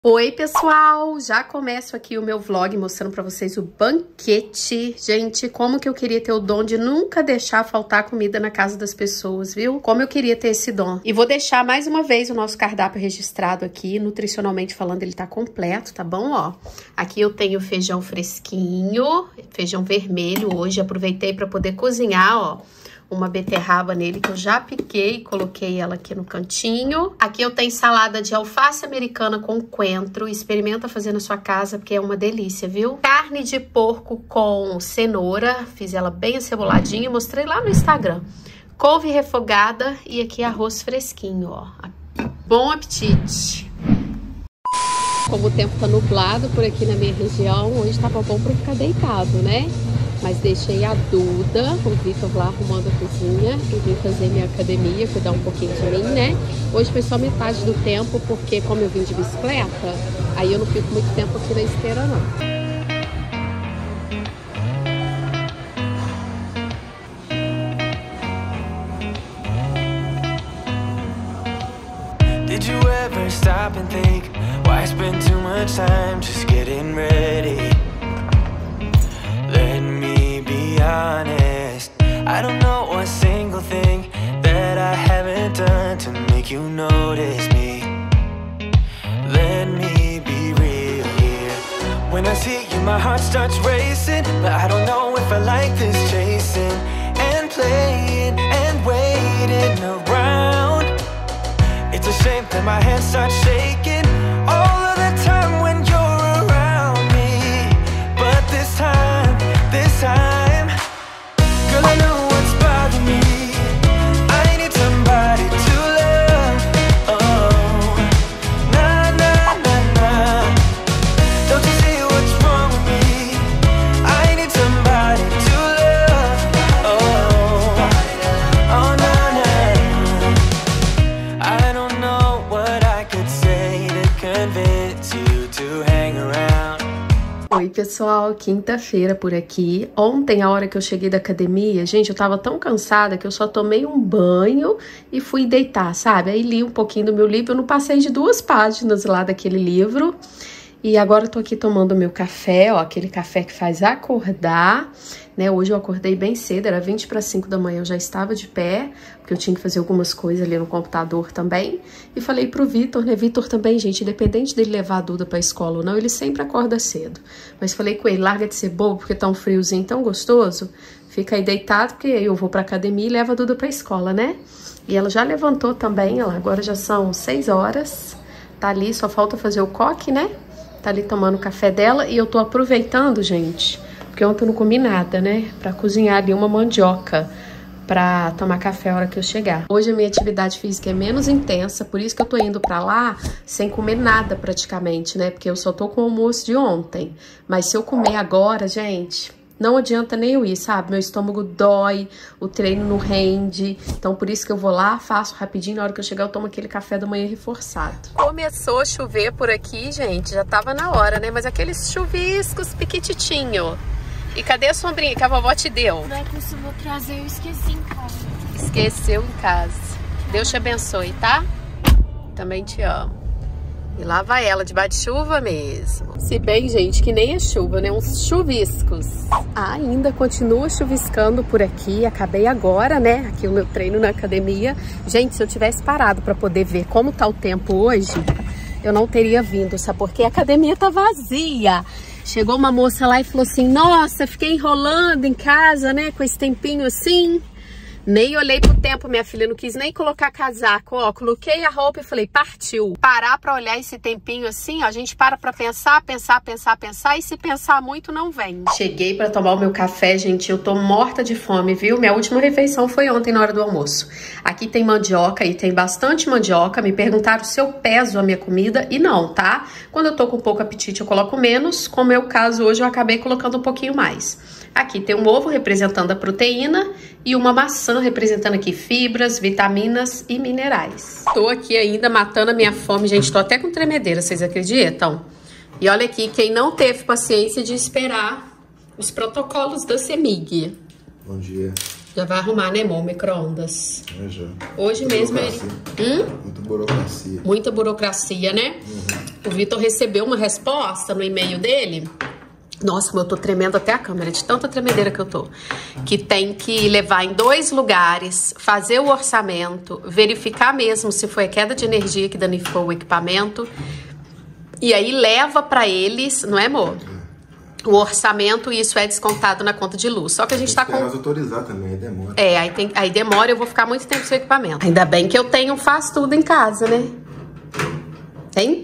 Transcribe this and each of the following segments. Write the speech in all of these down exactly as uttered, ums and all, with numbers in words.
Oi pessoal, já começo aqui o meu vlog mostrando pra vocês o banquete. Gente, como que eu queria ter o dom de nunca deixar faltar comida na casa das pessoas, viu? Como eu queria ter esse dom. E vou deixar mais uma vez o nosso cardápio registrado aqui, nutricionalmente falando, ele tá completo, tá bom? Ó, aqui eu tenho feijão fresquinho, feijão vermelho hoje, aproveitei pra poder cozinhar, ó, uma beterraba nele que eu já piquei, coloquei ela aqui no cantinho. Aqui eu tenho salada de alface americana com coentro. Experimenta fazer na sua casa porque é uma delícia, viu? Carne de porco com cenoura, fiz ela bem aceboladinha, mostrei lá no Instagram. Couve refogada e aqui arroz fresquinho, ó. Bom apetite! Como o tempo tá nublado por aqui na minha região, hoje tava bom pra ficar deitado, né? Mas deixei a Duda, o Vitor lá arrumando a cozinha e vim fazer minha academia, cuidar um pouquinho de mim, né? Hoje foi só metade do tempo, porque como eu vim de bicicleta, aí eu não fico muito tempo aqui na esteira, não. Did you ever stop and think, why spend too much time just getting ready? Let me be honest, I don't know a single thing that I haven't done to make you notice me. Let me be real here. When I see you my heart starts racing, but I don't know if I like this chasing and playing and waiting around. It's a shame that my hands start shaking all of the time when you're around me. But this time, this time, girl, I know what's bothering me. I need somebody to love. Oh, nah, nah, nah, nah. Don't you see what's wrong with me? I need somebody to love. Oh, oh, nah, nah. I don't know what I could say to convince you to hang around. Oi pessoal, quinta-feira por aqui. Ontem, a hora que eu cheguei da academia, gente, eu tava tão cansada que eu só tomei um banho e fui deitar, sabe? Aí li um pouquinho do meu livro, eu não passei de duas páginas lá daquele livro. E agora eu tô aqui tomando meu café, ó, aquele café que faz acordar, né? Hoje eu acordei bem cedo, era vinte para cinco da manhã, eu já estava de pé, porque eu tinha que fazer algumas coisas ali no computador também. E falei pro Vitor, né? Vitor também, gente, independente dele levar a Duda pra escola ou não, ele sempre acorda cedo. Mas falei com ele, larga de ser bobo, porque tá um friozinho tão gostoso, fica aí deitado, porque eu vou pra academia e levo a Duda pra escola, né? E ela já levantou também, ó, agora já são seis horas, tá ali, só falta fazer o coque, né? Tá ali tomando o café dela e eu tô aproveitando, gente, porque ontem eu não comi nada, né? Pra cozinhar ali uma mandioca pra tomar café a hora que eu chegar. Hoje a minha atividade física é menos intensa, por isso que eu tô indo pra lá sem comer nada praticamente, né? Porque eu só tô com o almoço de ontem. Mas se eu comer agora, gente, não adianta nem eu ir, sabe? Meu estômago dói, o treino não rende. Então, por isso que eu vou lá, faço rapidinho. Na hora que eu chegar, eu tomo aquele café da manhã reforçado. Começou a chover por aqui, gente. Já tava na hora, né? Mas aqueles chuviscos piquititinho. E cadê a sombrinha que a vovó te deu? Não é que eu vou trazer, eu esqueci em casa. Esqueceu em casa. Deus te abençoe, tá? Também te amo. E lá vai ela, debaixo de chuva mesmo. Se bem, gente, que nem é chuva, né? Uns chuviscos. Ainda continua chuviscando por aqui. Acabei agora, né? Aqui o meu treino na academia. Gente, se eu tivesse parado pra poder ver como tá o tempo hoje, eu não teria vindo, sabe? Porque a academia tá vazia. Chegou uma moça lá e falou assim, nossa, fiquei enrolando em casa, né? Com esse tempinho assim. Nem olhei pro tempo, minha filha, não quis nem colocar casaco, ó, coloquei a roupa e falei, partiu. Parar pra olhar esse tempinho assim, ó, a gente para pra pensar, pensar, pensar, pensar, e se pensar muito, não vem. Cheguei pra tomar o meu café, gente, eu tô morta de fome, viu? Minha última refeição foi ontem na hora do almoço. Aqui tem mandioca e tem bastante mandioca, me perguntaram se eu peso a minha comida, e não, tá? Quando eu tô com pouco apetite, eu coloco menos, como é o caso hoje, eu acabei colocando um pouquinho mais. Aqui tem um ovo representando a proteína e uma maçã representando aqui fibras, vitaminas e minerais. Tô aqui ainda matando a minha fome, gente, tô até com tremedeira, vocês acreditam? E olha aqui, quem não teve paciência de esperar os protocolos da CEMIG. Bom dia. Já vai arrumar, né, amor, micro-ondas? É, já. Hoje mesmo é... Hum? Muita burocracia. Muita burocracia, né? Uhum. O Vitor recebeu uma resposta no e-mail dele. Nossa, como eu tô tremendo até a câmera, de tanta tremedeira que eu tô. Que tem que levar em dois lugares, fazer o orçamento, verificar mesmo se foi a queda de energia que danificou o equipamento. E aí leva pra eles, não é, amor? O orçamento, e isso é descontado na conta de luz. Só que a gente tá com... Mas autorizar também, aí demora. É, aí, tem... aí demora, eu vou ficar muito tempo sem equipamento. Ainda bem que eu tenho faz tudo em casa, né? Tem?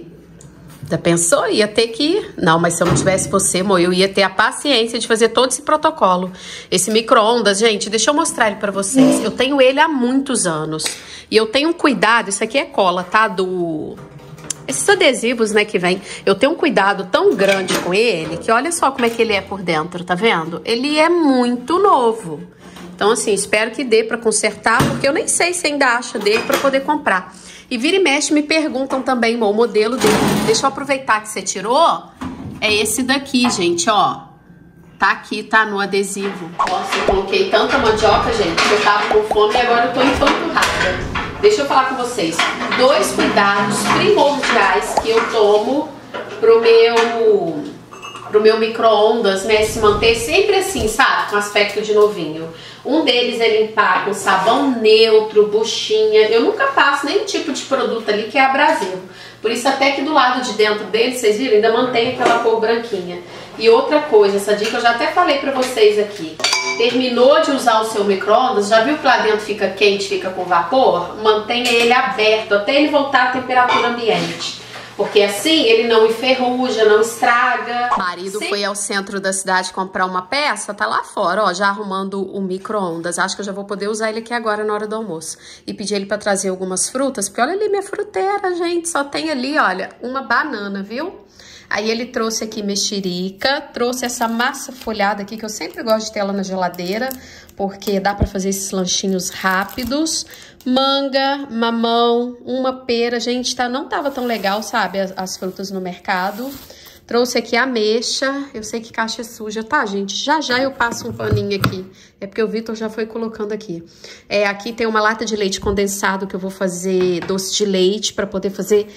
Já pensou? Ia ter que ir. Não, mas se eu não tivesse você, amor, eu ia ter a paciência de fazer todo esse protocolo. Esse micro-ondas, gente, deixa eu mostrar ele pra vocês. Eu tenho ele há muitos anos. E eu tenho um cuidado, isso aqui é cola, tá? Do... Esses adesivos, né, que vem. Eu tenho um cuidado tão grande com ele, que olha só como é que ele é por dentro, tá vendo? Ele é muito novo. Então, assim, espero que dê pra consertar, porque eu nem sei se ainda acha dele pra poder comprar. E vira e mexe me perguntam também o modelo dele. Deixa eu aproveitar que você tirou. É esse daqui, gente, ó. Tá aqui, tá no adesivo. Nossa, eu coloquei tanta mandioca, gente, que eu tava com fome e agora eu tô empanturrada. Deixa eu falar com vocês. Dois cuidados primordiais que eu tomo pro meu, pro meu micro-ondas, né? Se manter sempre assim, sabe? Com aspecto de novinho. Um deles é limpar com sabão neutro, buchinha. Eu nunca passo nenhum tipo de produto ali que é abrasivo. Por isso até que do lado de dentro dele, vocês viram, ainda mantém aquela cor branquinha. E outra coisa, essa dica eu já até falei pra vocês aqui. Terminou de usar o seu micro-ondas, já viu que lá dentro fica quente, fica com vapor? Mantenha ele aberto até ele voltar à temperatura ambiente. Porque assim ele não enferruja, não estraga. O marido Sim. foi ao centro da cidade comprar uma peça, tá lá fora, ó, já arrumando o micro-ondas. Acho que eu já vou poder usar ele aqui agora na hora do almoço. E pedir ele pra trazer algumas frutas, porque olha ali minha fruteira, gente. Só tem ali, olha, uma banana, viu? Aí ele trouxe aqui mexerica, trouxe essa massa folhada aqui, que eu sempre gosto de ter ela na geladeira, porque dá pra fazer esses lanchinhos rápidos. Manga, mamão, uma pera. Gente, tá, não tava tão legal, sabe, as, as frutas no mercado. Trouxe aqui ameixa. Eu sei que caixa é suja, tá, gente? Já já eu passo um paninho aqui. É porque o Vitor já foi colocando aqui. É, aqui tem uma lata de leite condensado que eu vou fazer doce de leite para poder fazer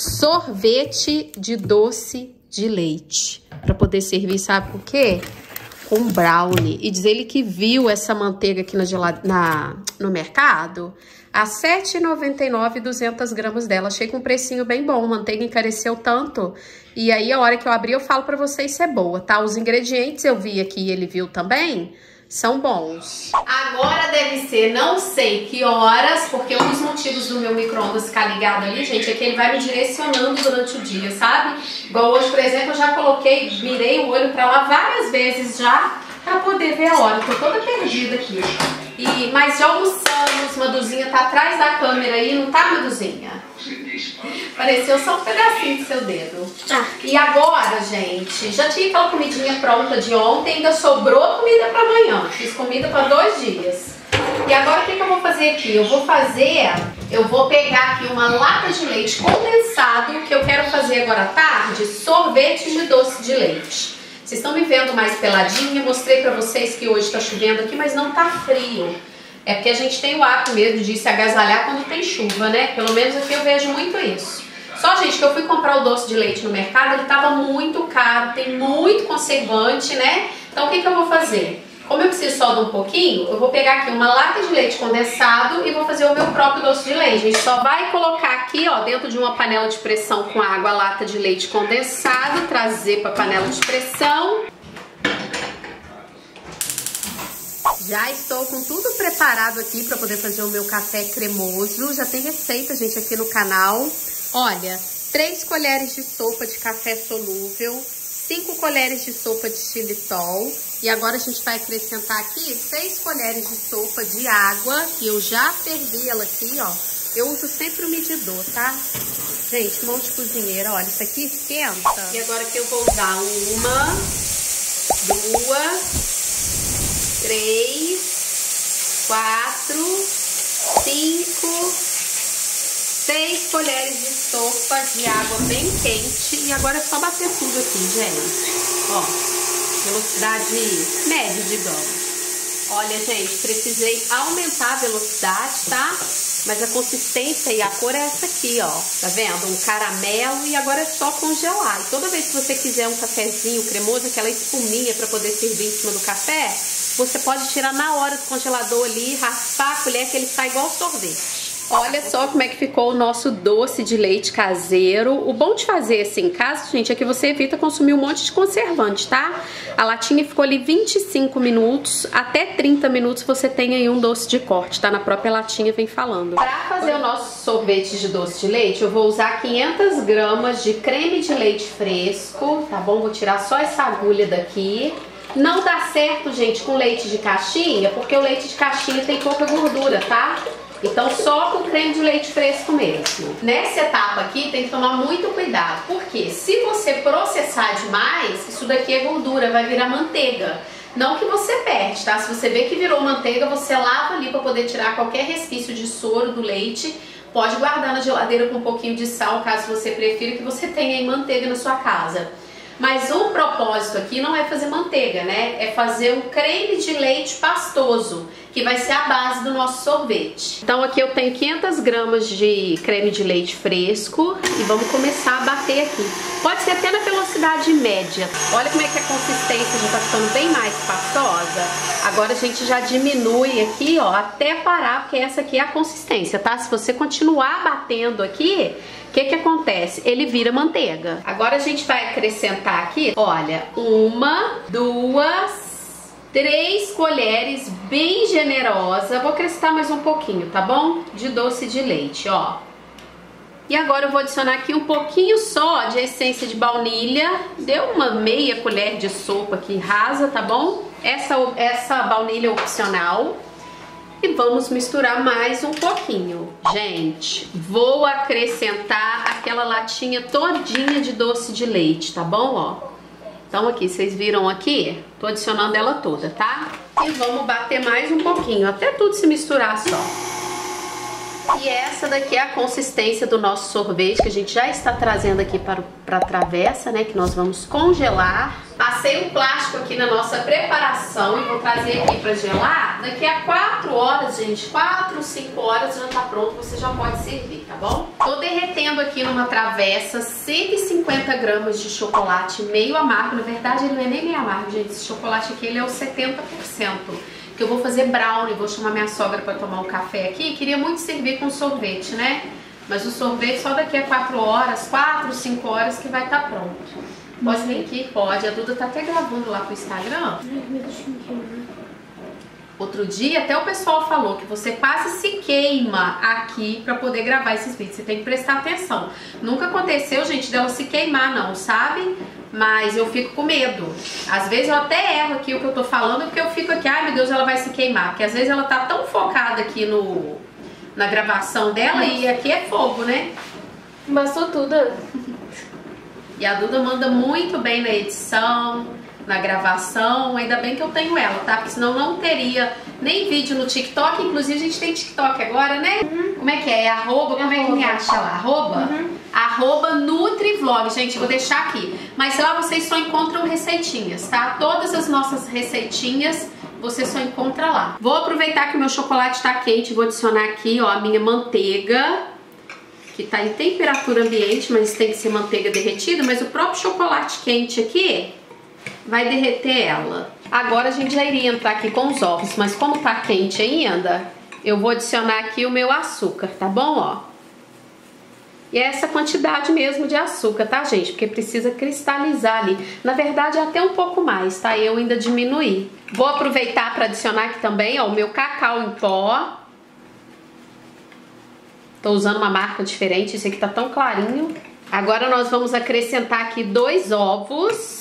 sorvete de doce de leite. Para poder servir, sabe por quê? Com brownie. E diz ele que viu essa manteiga aqui na gelade... na... no mercado a sete reais e noventa e nove centavos, duzentas gramas dela. Achei com um precinho bem bom. A manteiga encareceu tanto. E aí, a hora que eu abri, eu falo pra vocês se é boa, tá? Os ingredientes eu vi aqui e ele viu também, são bons. Agora deve ser não sei que horas, porque um dos motivos do meu micro-ondas ficar ligado ali, gente, é que ele vai me direcionando durante o dia, sabe? Igual hoje, por exemplo, eu já coloquei, mirei o olho pra lá várias vezes já, pra poder ver a hora. Eu tô toda perdida aqui. E, mas já almoçamos, Maduzinha tá atrás da câmera aí, não tá, Maduzinha? Pareceu só um pedacinho do seu dedo. Ah. E agora, gente, já tinha aquela comidinha pronta de ontem, ainda sobrou comida pra amanhã. Fiz comida pra dois dias. E agora o que, que eu vou fazer aqui? Eu vou fazer, eu vou pegar aqui uma lata de leite condensado, que eu quero fazer agora à tarde, sorvete de doce de leite. Vocês estão me vendo mais peladinha, mostrei pra vocês que hoje tá chovendo aqui, mas não tá frio. É porque a gente tem o hábito mesmo de se agasalhar quando tem chuva, né? Pelo menos aqui eu vejo muito isso. Só, gente, que eu fui comprar o doce de leite no mercado, ele tava muito caro, tem muito conservante, né? Então o que que eu vou fazer? Como eu preciso só de um pouquinho, eu vou pegar aqui uma lata de leite condensado e vou fazer o meu próprio doce de leite. A gente só vai colocar aqui, ó, dentro de uma panela de pressão com água, a lata de leite condensado, trazer para a panela de pressão. Já estou com tudo preparado aqui para poder fazer o meu café cremoso. Já tem receita, gente, aqui no canal. Olha, três colheres de sopa de café solúvel, cinco colheres de sopa de xilitol. E agora a gente vai acrescentar aqui seis colheres de sopa de água, que eu já fervi ela aqui, ó. Eu uso sempre o medidor, tá? Gente, mão de cozinheira, olha, isso aqui esquenta. E agora que eu vou usar uma, duas, três, quatro, cinco, seis colheres de sopa de água bem quente. E agora é só bater tudo aqui, gente. Ó. Velocidade média, digamos. Olha, gente, precisei aumentar a velocidade, tá? Mas a consistência e a cor é essa aqui, ó. Tá vendo? Um caramelo e agora é só congelar. E toda vez que você quiser um cafezinho cremoso, aquela espuminha pra poder servir em cima do café, você pode tirar na hora do congelador ali, raspar a colher que ele sai igual sorvete. Olha só como é que ficou o nosso doce de leite caseiro. O bom de fazer assim em casa, gente, é que você evita consumir um monte de conservante, tá? A latinha ficou ali vinte e cinco minutos, até trinta minutos você tem aí um doce de corte, tá? Na própria latinha vem falando. Pra fazer o nosso sorvete de doce de leite, eu vou usar quinhentas gramas de creme de leite fresco, tá bom? Vou tirar só essa agulha daqui. Não dá certo, gente, com leite de caixinha, porque o leite de caixinha tem pouca gordura, tá? Então só com creme de leite fresco mesmo. Nessa etapa aqui tem que tomar muito cuidado, porque se você processar demais, isso daqui é gordura, vai virar manteiga. Não que você perde, tá? Se você vê que virou manteiga, você lava ali para poder tirar qualquer resquício de soro do leite. Pode guardar na geladeira com um pouquinho de sal, caso você prefira que você tenha aí manteiga na sua casa. Mas o propósito aqui não é fazer manteiga, né? É fazer um creme de leite pastoso, que vai ser a base do nosso sorvete. Então aqui eu tenho quinhentas gramas de creme de leite fresco e vamos começar a bater aqui. Pode ser até na velocidade média. Olha como é que a consistência já tá ficando bem mais pastosa. Agora a gente já diminui aqui, ó, até parar, porque essa aqui é a consistência, tá? Se você continuar batendo aqui, o que que acontece? Ele vira manteiga. Agora a gente vai acrescentar aqui, olha, uma, duas, três colheres bem generosa. Vou acrescentar mais um pouquinho, tá bom? De doce de leite, ó. E agora eu vou adicionar aqui um pouquinho só de essência de baunilha. Deu uma meia colher de sopa aqui rasa, tá bom? Essa, essa baunilha é opcional. E vamos misturar mais um pouquinho. Gente, vou acrescentar aquela latinha todinha de doce de leite, tá bom? Ó. Então aqui, vocês viram aqui? Tô adicionando ela toda, tá? E vamos bater mais um pouquinho, até tudo se misturar só. E essa daqui é a consistência do nosso sorvete, que a gente já está trazendo aqui para, para a travessa, né? Que nós vamos congelar. Passei um plástico aqui na nossa preparação e vou trazer aqui para gelar. Daqui a quatro horas, gente, quatro, cinco horas já tá pronto, você já pode servir, tá bom? Tô derretendo aqui numa travessa cento e cinquenta gramas de chocolate meio amargo. Na verdade, ele não é nem meio amargo, gente. Esse chocolate aqui, ele é o setenta por cento. Que eu vou fazer brownie, vou chamar minha sogra para tomar um café aqui. Queria muito servir com sorvete, né? Mas o sorvete só daqui a quatro horas, quatro, cinco horas que vai estar pronto. Pode vir aqui? Pode. A Duda tá até gravando lá pro Instagram. Outro dia até o pessoal falou que você quase se queima aqui pra poder gravar esses vídeos. Você tem que prestar atenção. Nunca aconteceu, gente, dela se queimar não, sabe? Mas eu fico com medo. Às vezes eu até erro aqui o que eu tô falando, porque eu fico aqui, ai meu Deus, ela vai se queimar. Porque às vezes ela tá tão focada aqui no, na gravação dela e aqui é fogo, né? Bastou tudo. E a Duda manda muito bem na edição, na gravação. Ainda bem que eu tenho ela, tá? Porque senão não teria nem vídeo no TikTok. Inclusive a gente tem TikTok agora, né? Uhum. Como é que é? É arroba, como é que me acha lá? Arroba? Uhum. Arroba Nutrivlog, gente, vou deixar aqui. Mas lá vocês só encontram receitinhas, tá? Todas as nossas receitinhas você só encontra lá. Vou aproveitar que o meu chocolate tá quente, vou adicionar aqui, ó, a minha manteiga, que tá em temperatura ambiente, mas tem que ser manteiga derretida, mas o próprio chocolate quente aqui vai derreter ela. Agora a gente já iria entrar aqui com os ovos, mas como tá quente ainda, eu vou adicionar aqui o meu açúcar, tá bom, ó? E é essa quantidade mesmo de açúcar, tá, gente? Porque precisa cristalizar ali. Na verdade, é até um pouco mais, tá? Eu ainda diminuí. Vou aproveitar para adicionar aqui também, ó, o meu cacau em pó. Tô usando uma marca diferente, esse aqui tá tão clarinho. Agora nós vamos acrescentar aqui dois ovos.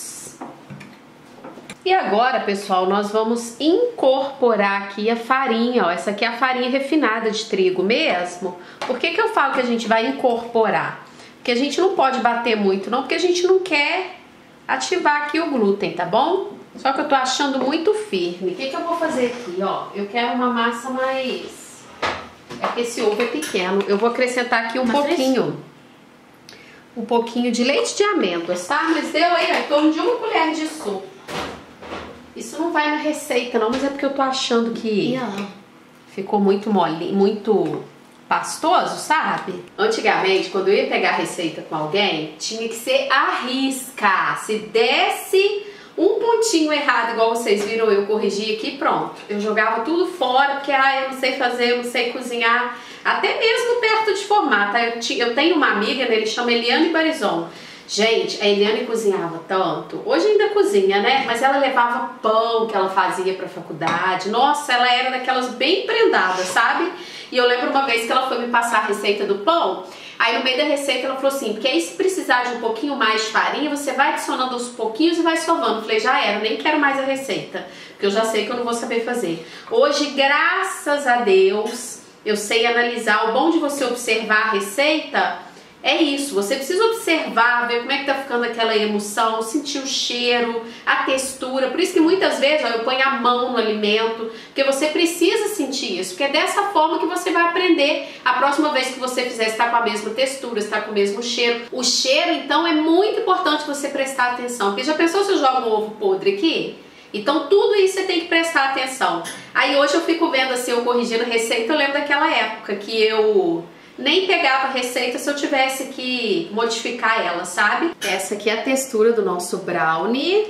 E agora, pessoal, nós vamos incorporar aqui a farinha, ó. Essa aqui é a farinha refinada de trigo mesmo. Por que que eu falo que a gente vai incorporar? Porque a gente não pode bater muito, não, porque a gente não quer ativar aqui o glúten, tá bom? Só que eu tô achando muito firme. O que que eu vou fazer aqui, ó? Eu quero uma massa mais... É que esse ovo é pequeno. Eu vou acrescentar aqui um Mas pouquinho. Um pouquinho de leite de amêndoas, tá? Mas deu aí, ó, em torno de uma colher de sopa. Isso não vai na receita não, mas é porque eu tô achando que yeah. ficou muito mole, muito pastoso, sabe? Antigamente, quando eu ia pegar receita com alguém, tinha que ser à risca. Se desse um pontinho errado, igual vocês viram eu corrigir aqui, pronto. Eu jogava tudo fora, porque ah, eu não sei fazer, eu não sei cozinhar. Até mesmo perto de formar, tá? Eu, eu tenho uma amiga, né, ele chama Eliane Barizon. Gente, a Eliane cozinhava tanto. Hoje ainda cozinha, né? Mas ela levava pão que ela fazia pra faculdade. Nossa, ela era daquelas bem prendadas, sabe? E eu lembro uma vez que ela foi me passar a receita do pão. Aí no meio da receita ela falou assim, porque aí se precisar de um pouquinho mais de farinha, você vai adicionando aos pouquinhos e vai sovando. Eu falei, já era, nem quero mais a receita, porque eu já sei que eu não vou saber fazer. Hoje, graças a Deus, eu sei analisar. O bom de você observar a receita é isso, você precisa observar, ver como é que tá ficando aquela emoção, sentir o cheiro, a textura. Por isso que muitas vezes ó, eu ponho a mão no alimento, porque você precisa sentir isso, porque é dessa forma que você vai aprender. A próxima vez que você fizer, está com a mesma textura, está com o mesmo cheiro. O cheiro, então, é muito importante você prestar atenção, porque já pensou se eu jogo um ovo podre aqui? Então tudo isso você tem que prestar atenção. Aí hoje eu fico vendo assim, eu corrigindo receita, eu lembro daquela época que eu nem pegava a receita se eu tivesse que modificar ela, sabe? Essa aqui é a textura do nosso brownie.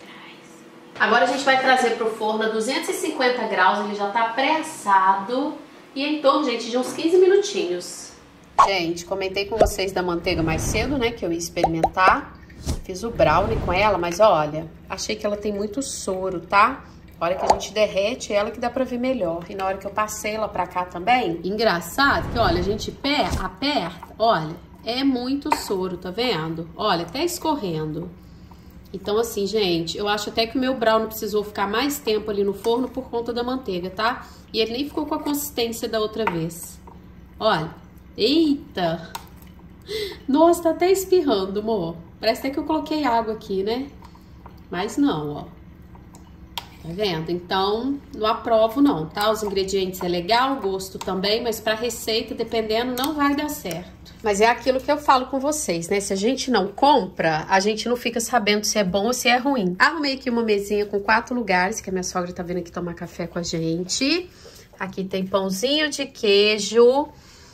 Agora a gente vai trazer pro forno a duzentos e cinquenta graus, ele já tá pré-assado. E em torno, gente, de uns quinze minutinhos. Gente, comentei com vocês da manteiga mais cedo, né, que eu ia experimentar. Fiz o brownie com ela, mas olha, achei que ela tem muito soro, tá? A hora que a gente derrete ela que dá pra ver melhor. E na hora que eu passei ela pra cá também, engraçado que, olha, a gente pé, aperta, olha, é muito soro, tá vendo? Olha, até escorrendo. Então, assim, gente, eu acho até que o meu brownie precisou ficar mais tempo ali no forno por conta da manteiga, tá? E ele nem ficou com a consistência da outra vez. Olha, eita! Nossa, tá até espirrando, amor. Parece até que eu coloquei água aqui, né? Mas não, ó. Tá vendo? Então, não aprovo não, tá? Os ingredientes é legal, o gosto também, mas pra receita, dependendo, não vai dar certo. Mas é aquilo que eu falo com vocês, né? Se a gente não compra, a gente não fica sabendo se é bom ou se é ruim. Arrumei aqui uma mesinha com quatro lugares, que a minha sogra tá vindo aqui tomar café com a gente. Aqui tem pãozinho de queijo,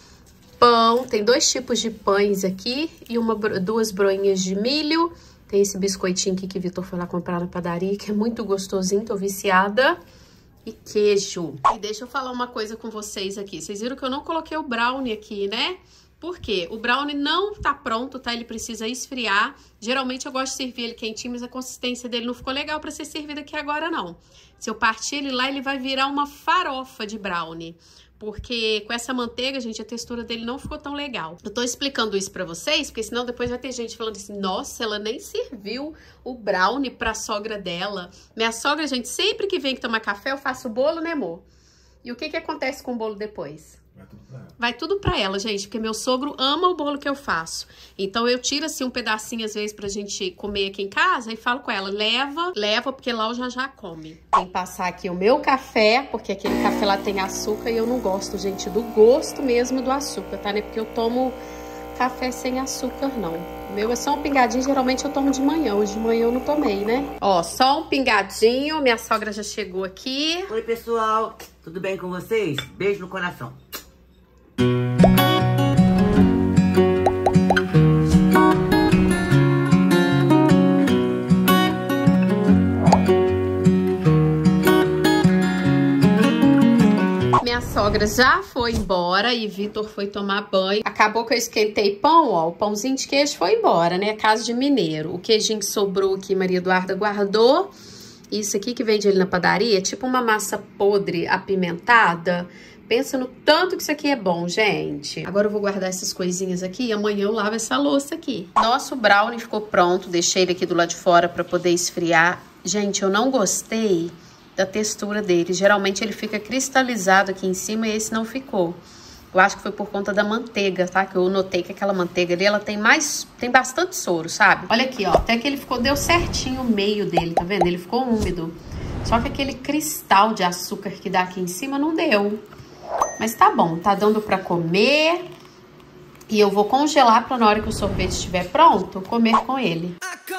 pão, tem dois tipos de pães aqui e uma, duas broinhas de milho. Tem esse biscoitinho aqui que o Vitor foi lá comprar na padaria, que é muito gostosinho, tô viciada. E queijo. E deixa eu falar uma coisa com vocês aqui. Vocês viram que eu não coloquei o brownie aqui, né? Por quê? O brownie não tá pronto, tá? Ele precisa esfriar. Geralmente eu gosto de servir ele quentinho, mas a consistência dele não ficou legal pra ser servido aqui agora, não. Se eu partir ele lá, ele vai virar uma farofa de brownie. Porque com essa manteiga, gente, a textura dele não ficou tão legal. Eu tô explicando isso pra vocês, porque senão depois vai ter gente falando assim, nossa, ela nem serviu o brownie pra sogra dela. Minha sogra, gente, sempre que vem tomar café, eu faço o bolo, né, amor? E o que que acontece com o bolo depois? Vai tudo pra ela. Vai tudo pra ela, gente, porque meu sogro ama o bolo que eu faço. Então eu tiro assim um pedacinho às vezes pra gente comer aqui em casa e falo com ela, leva, leva, porque lá o já já come. Tem que passar aqui o meu café, porque aquele café lá tem açúcar e eu não gosto, gente, do gosto mesmo do açúcar, tá, né? Porque eu tomo café sem açúcar, não. O meu é só um pingadinho, geralmente eu tomo de manhã. Hoje de manhã eu não tomei, né? Ó, só um pingadinho, minha sogra já chegou aqui. Oi, pessoal, tudo bem com vocês? Beijo no coração. Minha sogra já foi embora e Vitor foi tomar banho. Acabou que eu esquentei pão, ó. O pãozinho de queijo foi embora, né? Casa de mineiro. O queijinho que sobrou aqui, Maria Eduarda guardou. Isso aqui que vende ali na padaria é tipo uma massa podre apimentada. Pensa no tanto que isso aqui é bom, gente. Agora eu vou guardar essas coisinhas aqui e amanhã eu lavo essa louça aqui. Nosso brownie ficou pronto. Deixei ele aqui do lado de fora pra poder esfriar. Gente, eu não gostei da textura dele. Geralmente ele fica cristalizado aqui em cima e esse não ficou. Eu acho que foi por conta da manteiga, tá? Que eu notei que aquela manteiga ali, ela tem mais, tem bastante soro, sabe? Olha aqui, ó, até que ele ficou, deu certinho o meio dele, tá vendo? Ele ficou úmido. Só que aquele cristal de açúcar que dá aqui em cima não deu. Mas tá bom, tá dando pra comer. E eu vou congelar pra na hora que o sorvete estiver pronto, comer com ele.